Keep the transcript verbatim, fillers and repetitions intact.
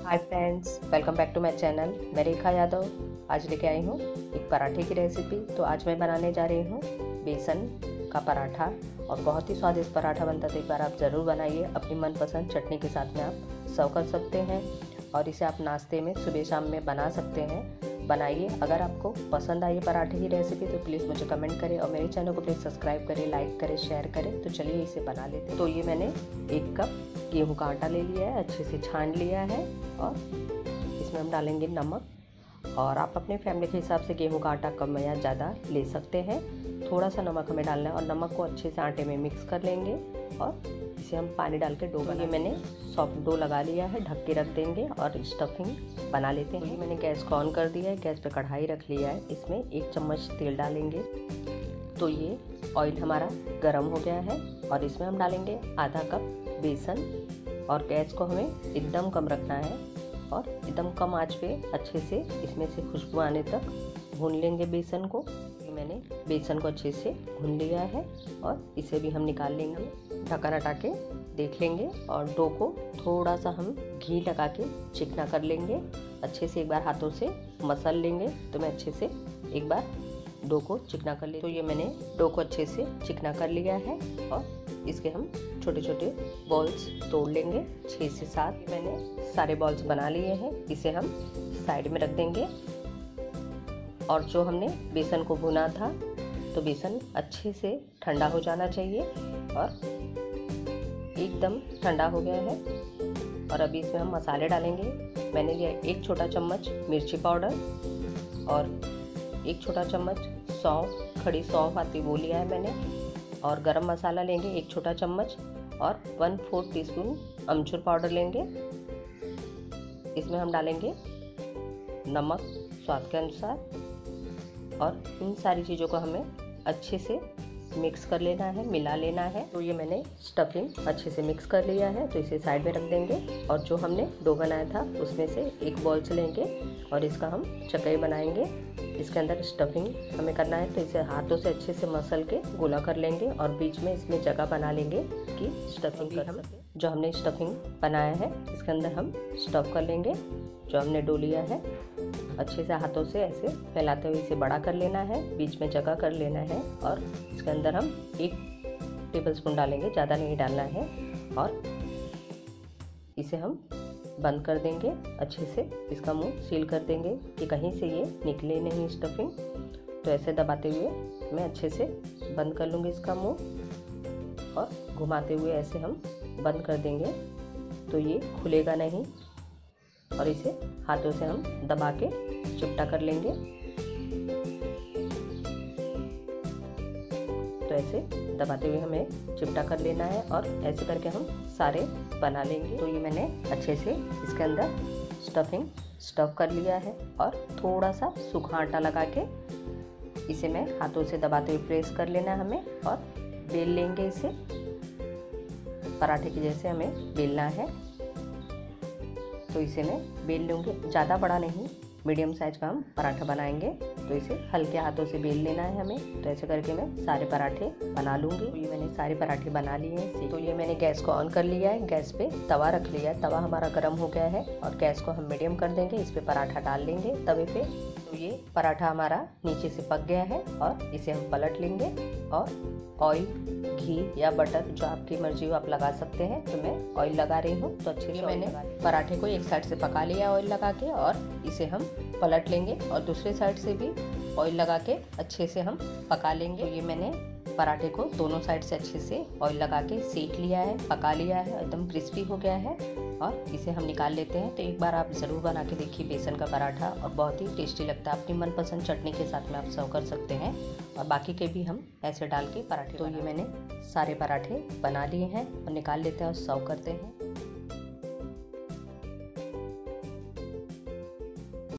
Hi friends, welcome back to my channel. मैं रेखा यादव आज लेके आई हूँ एक पराठे की रेसिपी। तो आज मैं बनाने जा रही हूँ बेसन का पराठा और बहुत ही स्वादिष्ट पराठा बनता है। तो एक बार आप ज़रूर बनाइए। अपनी मनपसंद चटनी के साथ में आप सर्व कर सकते हैं और इसे आप नाश्ते में सुबह शाम में बना सकते हैं। बनाइए। अगर आपको पसंद आई पराठे की रेसिपी तो प्लीज़ मुझे कमेंट करें और मेरे चैनल को प्लीज़ सब्सक्राइब करें, लाइक करें, शेयर करें। तो चलिए इसे बना लेते हैं। तो ये मैंने एक कप गेहूं का आटा ले लिया है, अच्छे से छान लिया है और इसमें हम डालेंगे नमक। और आप अपने फैमिली के हिसाब से गेहूं का आटा कम या ज़्यादा ले सकते हैं। थोड़ा सा नमक हमें डालना है और नमक को अच्छे से आटे में मिक्स कर लेंगे और इसे हम पानी डाल के डो बना। ये मैंने सॉफ्ट डो लगा लिया है, ढक के रख देंगे और स्टफिंग बना लेते हैं। ये मैंने गैस को ऑन कर दिया है, गैस पे कढ़ाई रख लिया है। इसमें एक चम्मच तेल डालेंगे। तो ये ऑयल हमारा गर्म हो गया है और इसमें हम डालेंगे आधा कप बेसन और गैस को हमें एकदम कम रखना है और एकदम कम आंच पे अच्छे से इसमें से खुशबू आने तक भून लेंगे बेसन को। ये मैंने बेसन को अच्छे से भून लिया है और इसे भी हम निकाल लेंगे। ढक्कन हटा के देख लेंगे और डो को थोड़ा सा हम घी लगा के चिकना कर लेंगे। अच्छे से एक बार हाथों से मसल लेंगे। तो मैं अच्छे से एक बार डो को चिकना कर ले। तो ये मैंने डो को अच्छे से चिकना कर लिया है और इसके हम छोटे छोटे बॉल्स तोड़ लेंगे, छः से सात। मैंने सारे बॉल्स बना लिए हैं। इसे हम साइड में रख देंगे। और जो हमने बेसन को भुना था तो बेसन अच्छे से ठंडा हो जाना चाहिए और एकदम ठंडा हो गया है। और अभी इसमें हम मसाले डालेंगे। मैंने लिया एक छोटा चम्मच मिर्ची पाउडर और एक छोटा चम्मच सौंफ, खड़ी सौंफ आती वो लिया है मैंने। और गरम मसाला लेंगे एक छोटा चम्मच और one fourth teaspoon amchur powder लेंगे। इसमें हम डालेंगे नमक स्वाद के अनुसार और इन सारी चीज़ों को हमें अच्छे से मिक्स कर लेना है, मिला लेना है। तो ये मैंने स्टफिंग अच्छे से मिक्स कर लिया है। तो इसे साइड में रख देंगे और जो हमने डो बनाया था उसमें से एक बॉल्स लेंगे और इसका हम चकई बनाएंगे। इसके अंदर स्टफिंग हमें करना है। तो इसे हाथों से अच्छे से मसल के गोला कर लेंगे और बीच में इसमें जगह बना लेंगे कि स्टफिंग कर हम जो हमने स्टफिंग बनाया है इसके अंदर हम स्टफ कर लेंगे। जो हमने डो लिया है अच्छे से हाथों से ऐसे फैलाते हुए इसे बड़ा कर लेना है, बीच में जगह कर लेना है और इसके अंदर हम एक टेबलस्पून डालेंगे, ज़्यादा नहीं डालना है। और इसे हम बंद कर देंगे अच्छे से। इसका मुंह सील कर देंगे कि कहीं से ये निकले नहीं स्टफिंग। तो ऐसे दबाते हुए मैं अच्छे से बंद कर लूँगी इसका मुंह और घुमाते हुए ऐसे हम बंद कर देंगे। तो ये खुलेगा नहीं और इसे हाथों से हम दबा के चिपटा कर लेंगे। तो ऐसे दबाते हुए हमें चिपटा कर लेना है और ऐसे करके हम सारे बना लेंगे। तो ये मैंने अच्छे से इसके अंदर स्टफिंग स्टफ कर लिया है और थोड़ा सा सूखा आटा लगा के इसे मैं हाथों से दबाते हुए प्रेस कर लेना है हमें और बेल लेंगे। इसे पराठे के जैसे हमें बेलना है। तो इसे मैं बेल लूँगी, ज़्यादा बड़ा नहीं, मीडियम साइज का हम पराठा बनाएंगे। तो इसे हल्के हाथों से बेल लेना है हमें। तो ऐसे करके मैं सारे पराठे बना लूँगी। तो ये मैंने सारे पराठे बना लिए हैं। तो ये मैंने गैस को ऑन कर लिया है, गैस पे तवा रख लिया है। तवा हमारा गर्म हो गया है और गैस को हम मीडियम कर देंगे। इस पर पराठा डाल लेंगे तवे पे। तो ये पराठा हमारा नीचे से पक गया है और इसे हम पलट लेंगे और ऑयल, घी या बटर जो आपकी मर्जी हो आप लगा सकते हैं। तो मैं ऑयल लगा रही हूँ। तो अच्छे से मैंने पराठे को एक साइड से पका लिया ऑयल लगा के और इसे हम पलट लेंगे और दूसरे साइड से भी ऑयल लगा के अच्छे से हम पका लेंगे। तो ये मैंने पराठे को दोनों साइड से अच्छे से ऑयल लगा के सेक लिया है, पका लिया है, एकदम क्रिस्पी हो गया है और इसे हम निकाल लेते हैं। तो एक बार आप ज़रूर बना के देखिए बेसन का पराठा और बहुत ही टेस्टी लगता है। अपनी मनपसंद चटनी के साथ में आप सर्व कर सकते हैं और बाकी के भी हम ऐसे डाल के पराठे। तो ये मैंने सारे पराठे बना लिए हैं और निकाल लेते हैं और सर्व करते हैं।